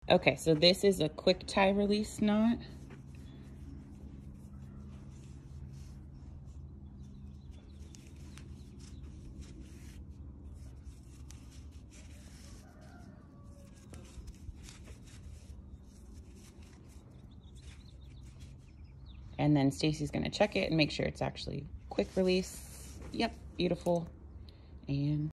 Okay, so this is a quick tie release knot. And then Stacy's gonna check it and make sure it's actually quick release. Yep, beautiful. And